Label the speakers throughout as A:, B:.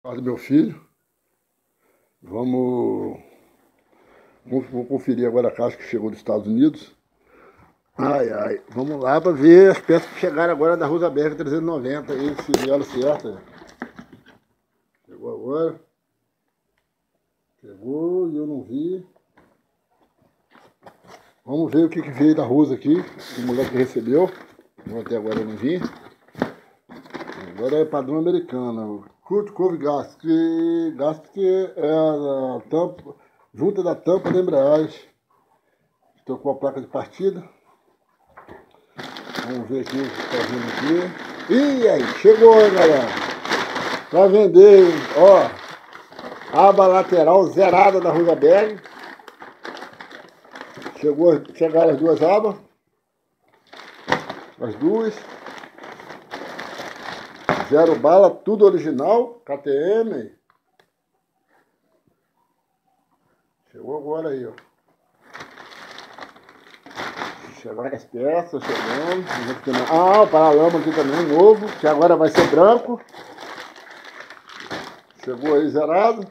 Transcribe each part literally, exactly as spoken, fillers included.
A: Do meu filho. Vamos, vou conferir agora a caixa que chegou dos Estados Unidos. Ai, ai, vamos lá para ver as peças que chegaram agora da Rosenberg trezentos e noventa, aí, se vieram certas. Chegou agora. Chegou e eu não vi. Vamos ver o que, que veio da Rosa aqui, o moleque recebeu. Até agora eu não vi. Agora é padrão americano. Kurt Cove Gasket, Gasket é a tampa, junta da tampa da embreagem. Estou com a placa de partida. Vamos ver aqui o que está vindo aqui. Ih, aí, chegou, galera. Para vender, ó. Aba lateral zerada da Rosenberg. Chegou, chegaram as duas abas. As duas. Zero bala, tudo original, K T M. Chegou agora aí, ó. Chegaram as peças, chegando. Ah, o paralama aqui também, novo, que agora vai ser branco. Chegou aí zerado.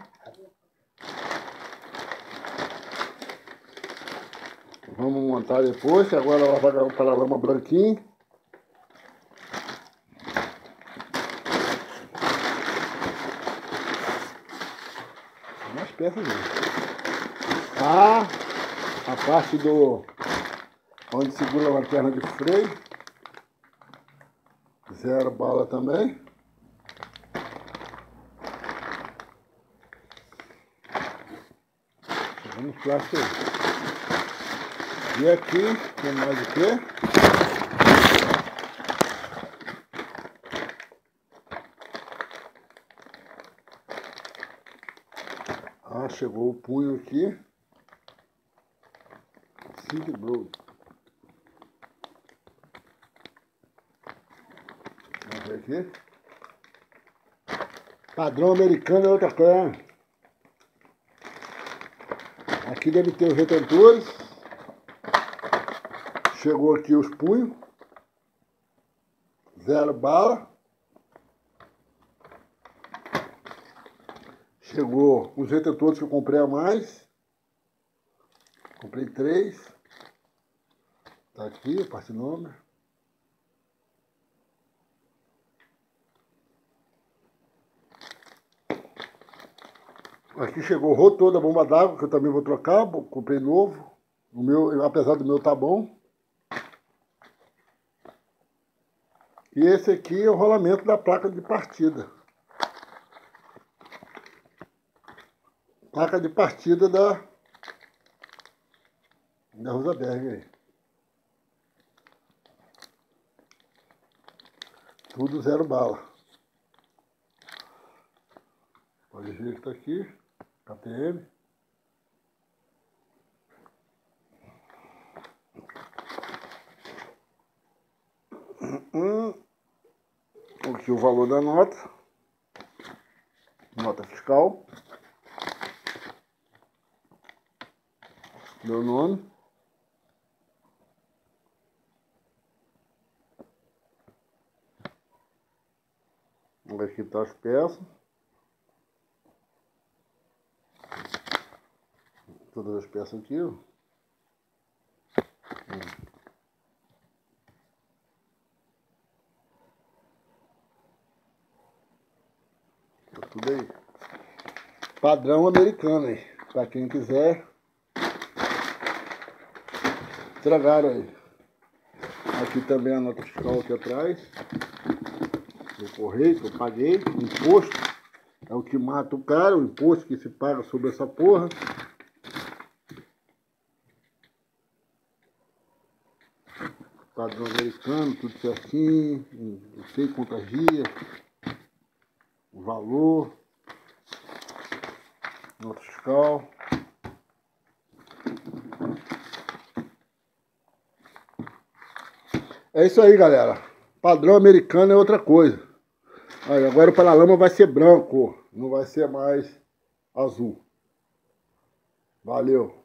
A: Vamos montar depois, que agora ela vai dar o paralama branquinho. Umas peças mesmo. Ah, a parte do onde segura a lanterna de freio. Zero bala também. Vamos plástico aí. E aqui tem mais o quê? Ah, chegou o punho aqui. Silk Blue. Vamos ver aqui. Padrão americano é outra coisa. Aqui deve ter os retentores. Chegou aqui os punhos. Zero bala. Chegou os retentores que eu comprei a mais. Comprei três. Tá aqui, a parte número. Aqui chegou o rotor da bomba d'água, que eu também vou trocar. Comprei novo. O meu, apesar do meu tá bom. E esse aqui é o rolamento da placa de partida. Placa de partida da, da Rosenberg aí. Tudo zero bala. Pode ver que tá aqui. K T M. Hum. Aqui o valor da nota. Nota fiscal. Meu nome. Aqui tá as peças. Todas as peças aqui, ó. Tá tudo aí. Padrão americano aí. Pra quem quiser. Estragaram aí. Aqui também a nota fiscal aqui atrás. O correio que eu paguei. O imposto. É o que mata o cara. O imposto que se paga sobre essa porra. Padrão americano, tudo certinho. Não sei quantas dias. O valor. Nota fiscal. É isso aí, galera. Padrão americano é outra coisa. Aí, agora o paralama vai ser branco. Não vai ser mais azul. Valeu.